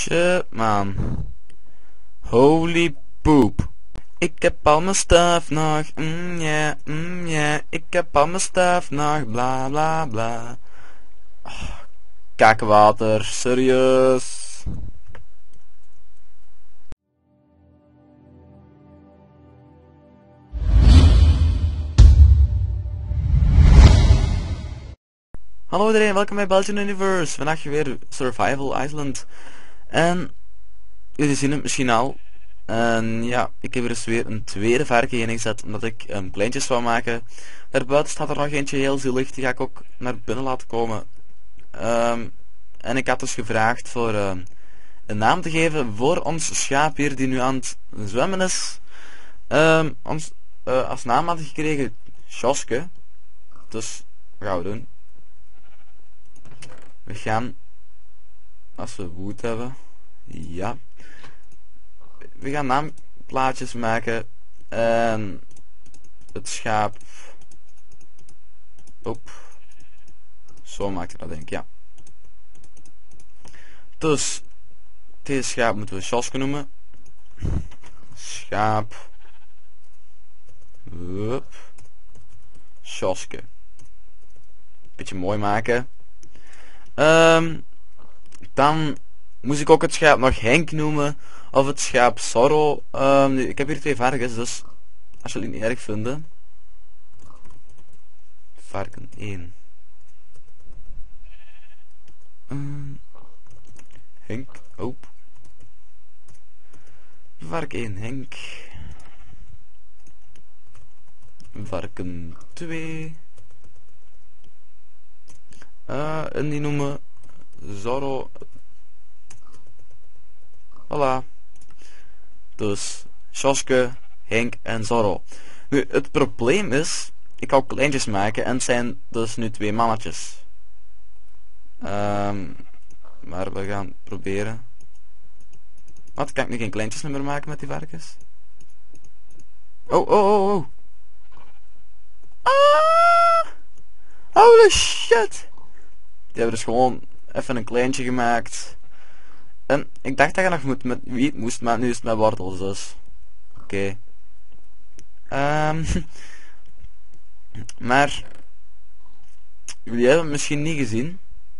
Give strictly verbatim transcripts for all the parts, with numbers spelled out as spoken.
Shit, man. Holy poop. Ik heb al mijn stuff nog, mm yeah, mm yeah. Ik heb al mijn stuff nog, bla bla bla. Oh, kakwater, serieus. Hallo iedereen, welkom bij Belgian Universe. Vandaag weer Survival Island. En jullie zien het misschien al. En ja, ik heb er dus weer een tweede varken in gezet, omdat ik um, kleintjes wou maken. Daarbuiten staat er nog eentje heel zielig, die ga ik ook naar binnen laten komen. Um, en ik had dus gevraagd voor um, een naam te geven voor ons schaap hier die nu aan het zwemmen is. Um, ons, uh, als naam had ik gekregen Sjoske. Dus wat gaan we doen? We gaan, als we woed hebben, ja, we gaan naamplaatjes maken en het schaap, op, zo maakt ik dat denk ik, ja. Dus, deze schaap moeten we Sjoske noemen, schaap, wup, Sjoske, beetje mooi maken. Um, dan moest ik ook het schaap nog Henk noemen, of het schaap Zorro. Um, nu, ik heb hier twee varkens, dus als jullie het niet erg vinden. Varken één. Um, Henk, oh. Varken één, Henk. Varken twee. Uh, en die noemen Zorro. Voilà. Dus Sjoske, Henk en Zorro. Nu, het probleem is, ik ga kleintjes maken en het zijn dus nu twee mannetjes. Um, maar we gaan proberen. Wat, kan ik nu geen kleintjes meer maken met die varkens? Oh, oh, oh, oh. Ah! Holy shit! Die hebben dus gewoon even een kleintje gemaakt. En ik dacht dat je nog moet met wiet moest, maar nu is het met wortels dus. Oké. Okay. Um, maar jullie hebben het misschien niet gezien.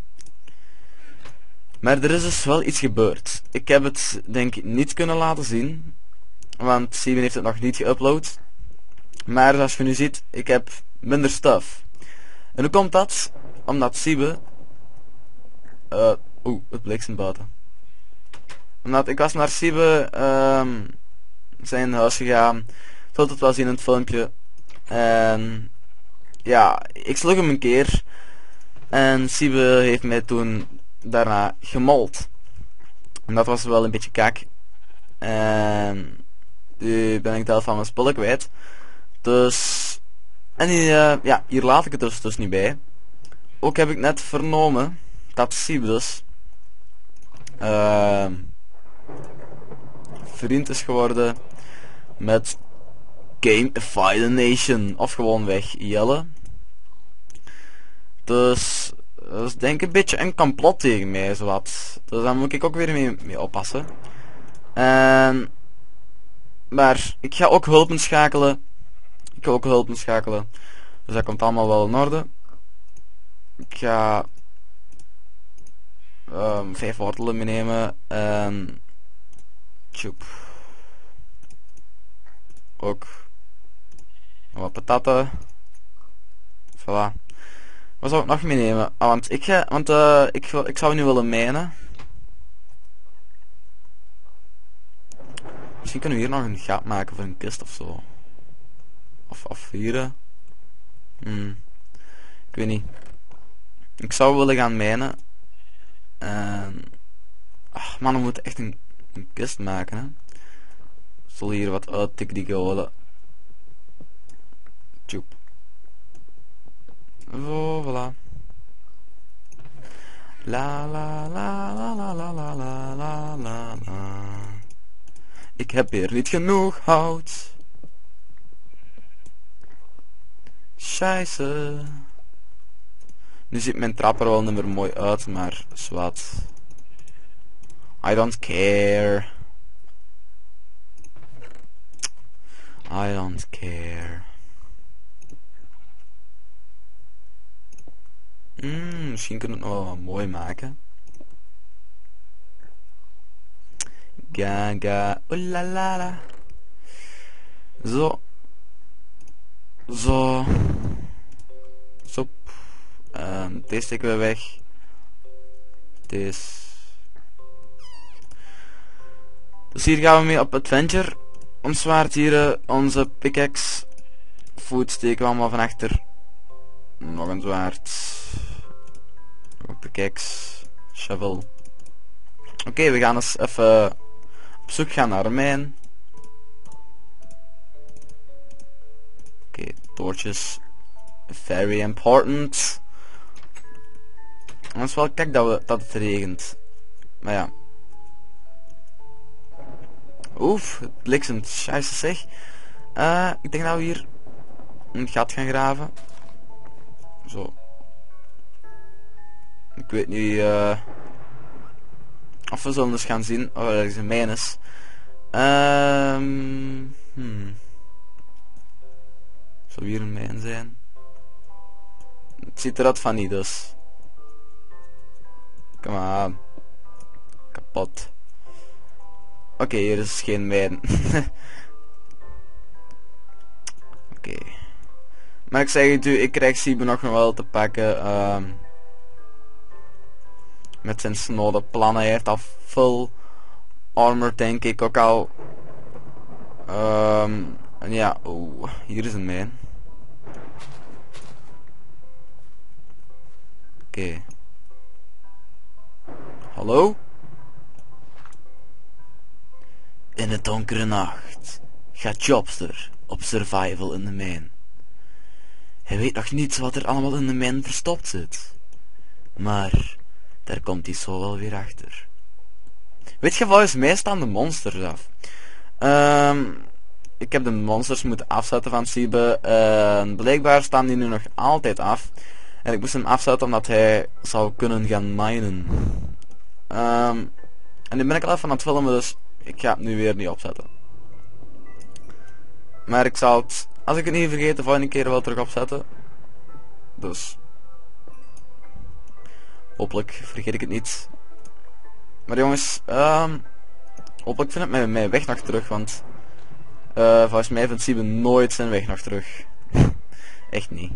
Maar er is dus wel iets gebeurd. Ik heb het denk ik niet kunnen laten zien. Want Steven heeft het nog niet geüpload. Maar zoals je nu ziet, ik heb minder stuff. En hoe komt dat? Omdat Siebe... Uh, Oeh, het bliksemt buiten. Omdat ik was naar Siebe um, zijn huis gegaan. Zult het wel zien in het filmpje. En ja, ik sloeg hem een keer. En Siebe heeft mij toen daarna gemold. En dat was wel een beetje kak. En nu ben ik de helft van mijn spullen kwijt. Dus... En uh, ja, hier laat ik het dus, dus niet bij. Ook heb ik net vernomen dat Siebe dus uh, vriend is geworden met Gamify the Nation, of gewoon weg Jelle. Dus dat is denk ik een beetje een complot tegen mij, zowat. Dus daar moet ik ook weer mee, mee oppassen. En, maar ik ga ook hulp inschakelen. Ik ga ook hulp inschakelen. Dus dat komt allemaal wel in orde. Ik ga um, vijf wortelen meenemen en tjoep. Ook wat pataten. Voilà. Wat zou ik nog meenemen? Ah, want ik ga, want uh, ik, ik zou nu willen mijnen. Misschien kunnen we hier nog een gat maken voor een kist of zo. Of afvuren. Hmm. Ik weet niet. Ik zou willen gaan mijnen. En... Ach man, we moeten echt een, een kist maken, hè. Ik zal hier wat uittikken die geholen. Tjoep. Zo, voilà. La la la la la la la la la la la. Ik heb hier niet genoeg hout. Scheisse. Nu ziet mijn trap er wel niet meer mooi uit, maar zwart. I don't care. I don't care. Mm, misschien kunnen we het nog wel mooi maken. Gaga, oelalala. Zo. Zo. Zo. Um, deze steken we weg. Deze. Dus hier gaan we mee op adventure. Ons zwaard hier, onze pickaxe. Voet steken we allemaal van achter. Nog een zwaard. Nog een pickaxe. Shovel. Oké, okay, we gaan eens even op zoek gaan naar een mijn. Oké, okay, toortjes. Very important. En het is wel kijk dat, we, dat het regent. Maar ja. Oef, het bliksemt. Scheisse zeg. Uh, ik denk dat we hier een gat gaan graven. Zo. Ik weet niet uh, of we zullen dus gaan zien of er ergens een mijn is. Um, hmm. Zou hier een mijn zijn? Het ziet eruit van niet dus. Kom aan. Kapot. Oké, okay, hier is geen mijn. Oké. Okay. Maar ik zeg het u, ik krijg Siebe nog wel te pakken. Um, met zijn snode plannen. Hij heeft al full armor denk ik ook al. Um, en ja, oeh, hier is een mijn. Oké. Okay. Hallo? In de donkere nacht gaat Jobster op survival in de mijn. Hij weet nog niet wat er allemaal in de mijn verstopt zit. Maar daar komt hij zo wel weer achter. Weet je, volgens mij staan de monsters af. Um, ik heb de monsters moeten afzetten van Siebe. En blijkbaar staan die nu nog altijd af. En ik moest hem afzetten omdat hij zou kunnen gaan minen. Um, en nu ben ik al even aan het filmen, dus ik ga het nu weer niet opzetten. Maar ik zal het, als ik het niet vergeet, de volgende keer wel terug opzetten. Dus. Hopelijk vergeet ik het niet. Maar jongens, um, hopelijk vind ik mijn, mijn weg nog terug, want uh, volgens mij vindt Siebe nooit zijn weg nog terug. Echt niet.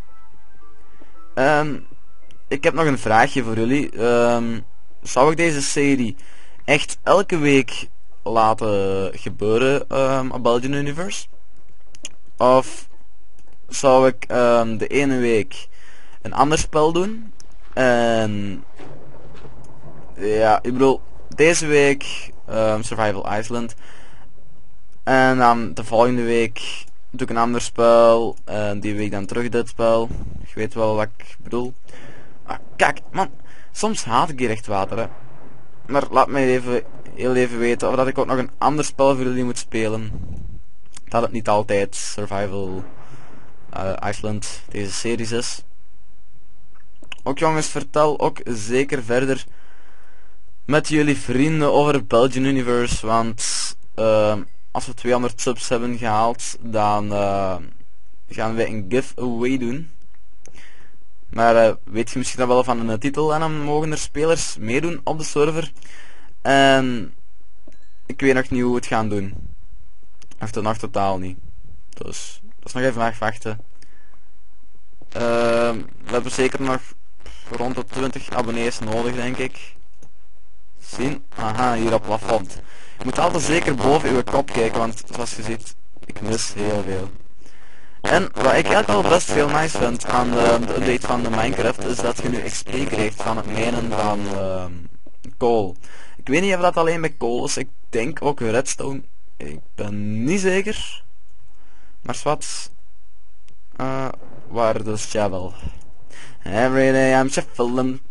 Um, ik heb nog een vraagje voor jullie. Um, zou ik deze serie echt elke week laten gebeuren um, op Belgian Universe? Of zou ik um, de ene week een ander spel doen? En ja, ik bedoel, deze week um, Survival Island. En dan de volgende week doe ik een ander spel. En die week dan terug dit spel. Je weet wel wat ik bedoel. Ah, kijk, man. Soms haat ik hier echt water, hè. Maar laat mij even, heel even weten of dat ik ook nog een ander spel voor jullie moet spelen. Dat het niet altijd Survival uh, Island deze series is. Ook jongens, vertel ook zeker verder met jullie vrienden over Belgian Universe. Want uh, als we tweehonderd subs hebben gehaald, dan uh, gaan we een giveaway doen. Maar uh, weet je misschien wel van een titel en dan mogen er spelers meedoen op de server. En ik weet nog niet hoe we het gaan doen. Of dat nog totaal niet. Dus dat is nog even afwachten. Uh, we hebben zeker nog rond de twintig abonnees nodig denk ik. Zien? Aha, hier op plafond. Je moet altijd zeker boven uw kop kijken, want zoals je ziet, ik mis heel veel. En wat ik eigenlijk wel best veel nice vind aan de, de update van de Minecraft is dat je nu X P krijgt van het mijnen van uh, kool. Ik weet niet of dat alleen bij kool is, ik denk ook redstone. Ik ben niet zeker. Maar zwart. Uh, waar dus shovel. Every day I'm shuffling.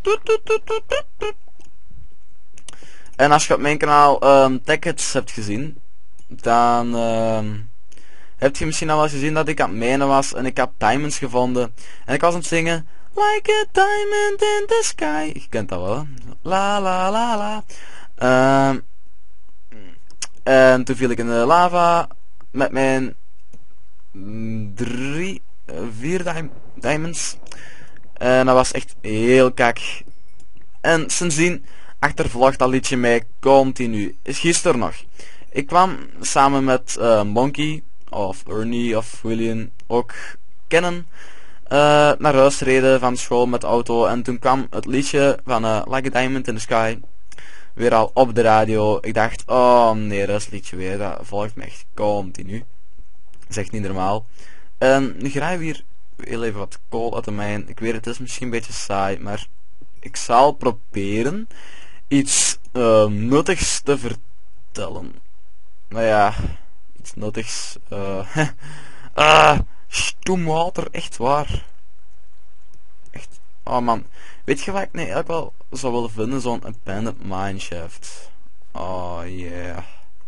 En als je op mijn kanaal um, Tech-Hits hebt gezien, dan um, heb je misschien al wel eens gezien dat ik aan het mijnen was en ik heb diamonds gevonden. En ik was aan het zingen, like a diamond in the sky. Je kent dat wel, hè? La la la la. Ehm, en toen viel ik in de lava met mijn drie, uh, vier dim diamonds. En dat was echt heel kak. En sindsdien achtervolgt dat liedje mij continu. Is gisteren nog. Ik kwam samen met uh, Monkey of Ernie of William ook kennen. Uh, naar huis reden van school met de auto. En toen kwam het liedje van uh, Like a Diamond in the Sky weer al op de radio. Ik dacht, oh nee, dat is het liedje weer. Dat volgt me echt continu. Dat is echt niet normaal. En nu ga je weer heel even wat kool uit de mijn. Ik weet, het is misschien een beetje saai, maar ik zal proberen iets uh, nuttigs te vertellen. Nou ja, iets nuttigs. Uh, ah, stoem water, echt waar. Echt. Oh man. Weet je wat ik nu eigenlijk wel zou willen vinden? Zo'n abandoned mineshaft. Oh yeah.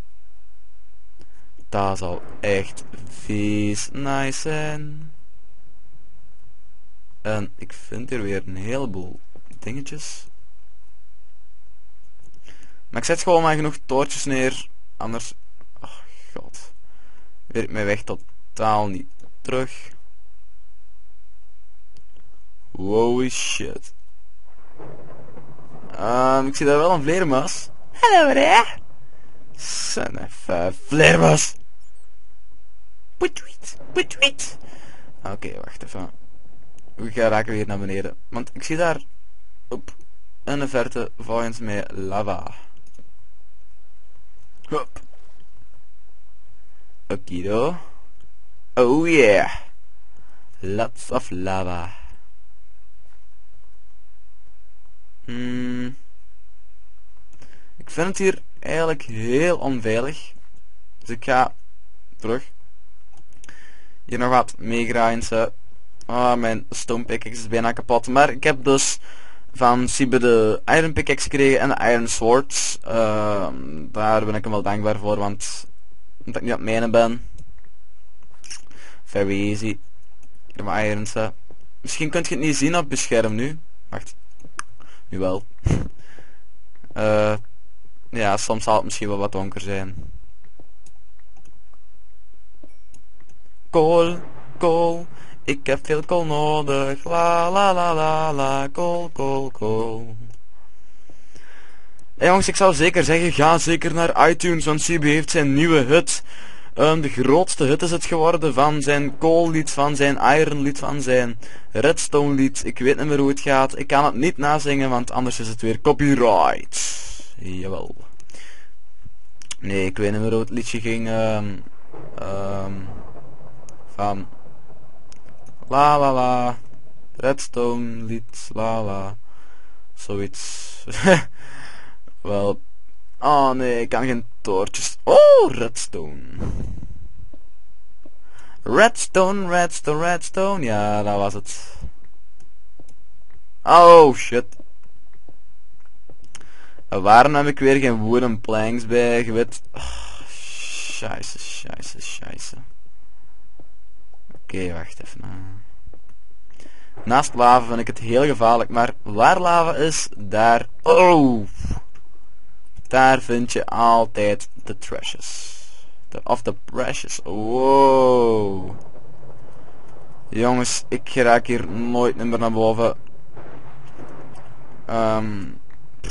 Dat zou echt vies nice zijn. En ik vind hier weer een heleboel dingetjes. Maar ik zet gewoon maar genoeg toortjes neer. Anders... Oh god. Werkt mijn weg totaal niet terug. Holy shit. Um, ik zie daar wel een vleermuis. Hallo daar. Son of a vleermuis. Putweet, putweet. Oké, okay, wacht even. We gaan raken weer naar beneden. Want ik zie daar op in de verte volgens mij lava. Hop. Okido. Oh yeah. Lots of lava. Hmm. Ik vind het hier eigenlijk heel onveilig. Dus ik ga terug. Hier nog wat meegrinden. Ah, mijn stone pickaxe is bijna kapot. Maar ik heb dus van Siebe de iron pickaxe gekregen en de iron swords. Uh, daar ben ik hem wel dankbaar voor, want omdat ik niet aan het mijnen ben. Very easy. Hier mijn irons. Uh. Misschien kunt je het niet zien op het scherm nu. Wacht. Nu wel. uh, ja, soms zal het misschien wel wat donker zijn. Kool, kool. Ik heb veel kool nodig. La la la la la. Kool, kool, kool. Hey jongens, ik zou zeker zeggen, ga zeker naar iTunes, want Siebe heeft zijn nieuwe hit. Um, de grootste hit is het geworden van zijn koollied, van zijn ironlied, van zijn redstone lied. Ik weet niet meer hoe het gaat. Ik kan het niet nazingen, want anders is het weer copyright. Jawel. Nee, ik weet niet meer hoe het liedje ging. Um, um, van... La la la. Redstone lied, la la. Zoiets. Wel. Oh nee, ik kan geen toortjes. Oh, redstone. Redstone, redstone, redstone. Ja, dat was het. Oh shit. Waarom heb ik weer geen wooden planks bij? Je weet. Oh, scheisse, scheisse, scheisse. Oké, okay, wacht even. Naast lava vind ik het heel gevaarlijk, maar waar lava is, daar... Oh! Daar vind je altijd de trashes. De, of de precious. Wow. Jongens, ik raak hier nooit meer naar boven. Um,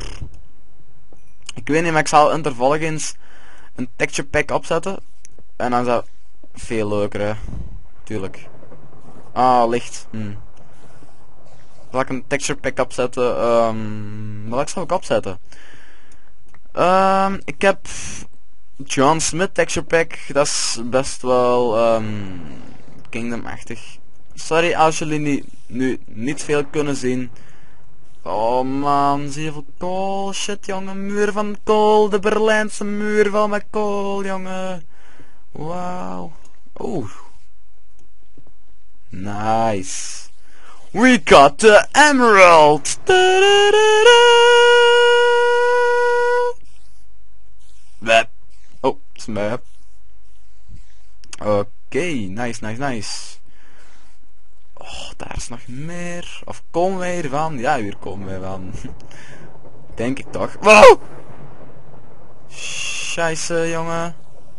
ik weet niet, maar ik zal intervolgens een texture pack opzetten. En dan is dat veel leuker, hè. Tuurlijk. Ah, licht. Hm. Zal ik een texture pack opzetten? Um, wat zal ik opzetten? Um, ik heb John Smith texture pack. Dat is best wel um, Kingdom-achtig. Sorry als jullie niet, nu niet veel kunnen zien. Oh man, zie je veel kool? Shit jongen, muur van kool. De Berlijnse muur van met kool jongen. Wauw. Oeh. Nice. We got the emerald. Web. Oh, het is een web. Oké, okay, nice, nice, nice. Oh, daar is nog meer. Of komen wij hiervan? Ja, hier komen wij van. Denk ik toch. Wow! Scheisse, jongen.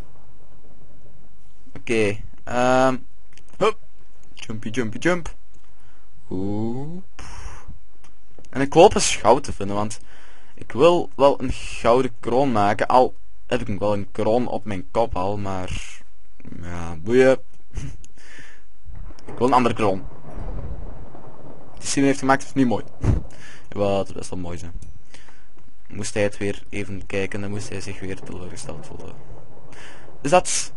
Oké. Okay. Um, hup. Jumpy, jumpy, jump. Oep. En ik hoop eens goud te vinden, want ik wil wel een gouden kroon maken. Al heb ik wel een kroon op mijn kop al, maar... Ja, boeien. Ik wil een andere kroon. Die Simon heeft gemaakt is niet mooi. Wel, het is best wel mooi zijn. Moest hij het weer even kijken, dan moest hij zich weer teleurgesteld voelen. Dus dat...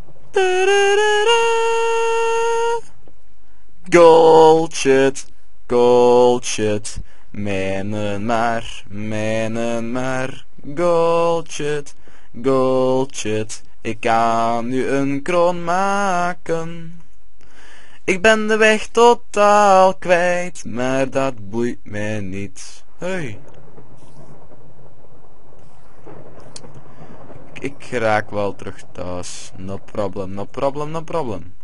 Gold shit, gold shit. Mijnen maar, mijnen maar. Gold shit, gold shit. Ik kan nu een kroon maken. Ik ben de weg totaal kwijt, maar dat boeit mij niet. Hey. Ik, ik raak wel terug thuis. No problem, no problem, no problem.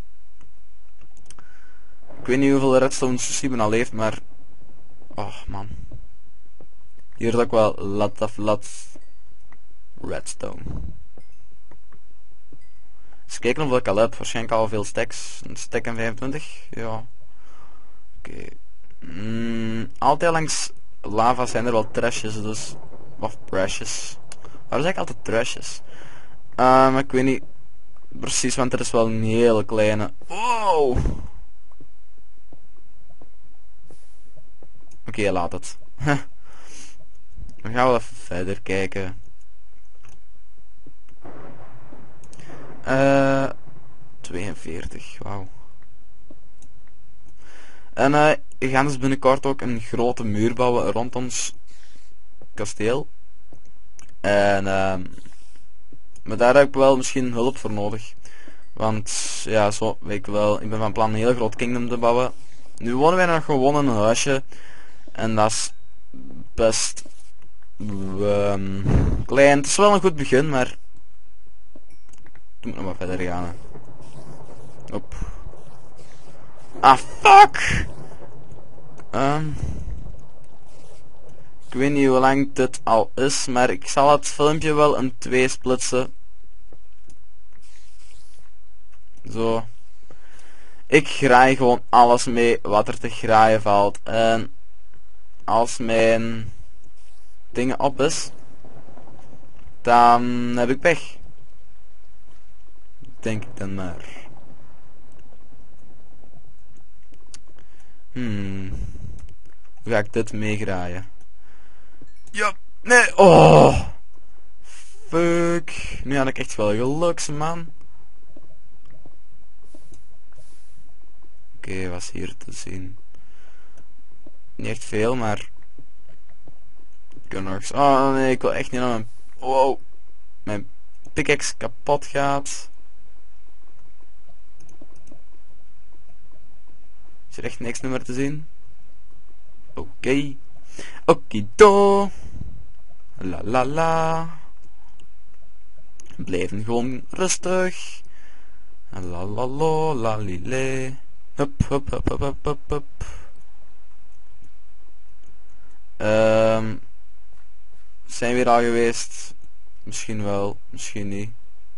Ik weet niet hoeveel redstone Simon al heeft, maar... Oh man. Hier is ook wel lot of lots redstone. Eens kijken of ik al heb. Waarschijnlijk al veel stacks. Een stack en vijfentwintig. Ja. Oké. Okay. Mm, altijd langs lava zijn er wel trashes, dus... Of precious. Waarom zeg ik altijd trashes? Uh, maar ik weet niet precies, want er is wel een hele kleine... Wow! Oké, okay, laat het. Dan gaan we even verder kijken. Uh, tweeënveertig, wauw. En uh, we gaan dus binnenkort ook een grote muur bouwen rond ons kasteel. En uh, maar daar heb ik wel misschien hulp voor nodig. Want ja, zo weet ik wel, ik ben van plan een heel groot kingdom te bouwen. Nu wonen wij nog gewoon in een huisje. En dat is best um, klein. Het is wel een goed begin, maar ik moet nog maar verder gaan. Op. Ah, fuck! Um, ik weet niet hoe lang dit al is, maar ik zal het filmpje wel in twee splitsen. Zo. Ik graai gewoon alles mee wat er te graaien valt. En als mijn dingen op is, dan heb ik pech. Denk ik dan maar. Hmm. Hoe ga ik dit meegraaien? Ja, nee, oh. Fuck. Nu had ik echt wel geluk, man. Oké, okay, wat is hier te zien? Niet echt veel, maar... Ik kan nog eens... Oh nee, ik wil echt niet aan mijn... Wow. Mijn pickaxe kapot gaat. Is er echt niks meer te zien? Oké. Okay. Okido. La la la. We blijven gewoon rustig. La la la la li le. Hup hup hup hup hup hup hup. Um, zijn we hier al geweest? Misschien wel, misschien niet.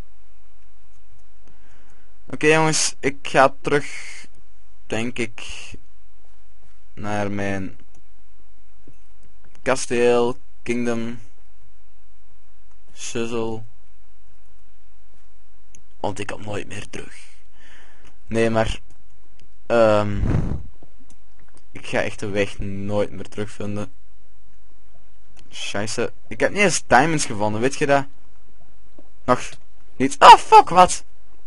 Oké okay, jongens, ik ga terug, denk ik, naar mijn kasteel, kingdom, shizzle. Want ik kom nooit meer terug. Nee, maar um, ik ga echt de weg nooit meer terugvinden. Scheisse. Ik heb niet eens diamonds gevonden, weet je dat? Nog niet. Oh fuck, wat?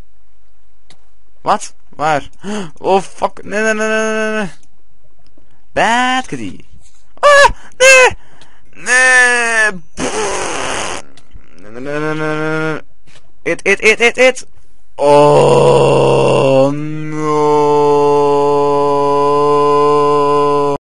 Wat? Waar? Oh fuck. Nee, nee, nee, nee, nee. Bad kitty. Ah, nee! Nee! Nee, nee, nee, nee, nee. Eet, eet, eet, eet, eet. Oh